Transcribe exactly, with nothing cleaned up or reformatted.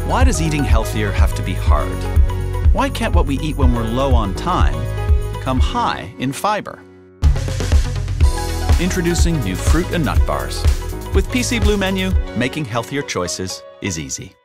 Why does eating healthier have to be hard? Why can't what we eat when we're low on time come high in fiber? Introducing new fruit and nut bars. With P C Blue Menu, making healthier choices is easy.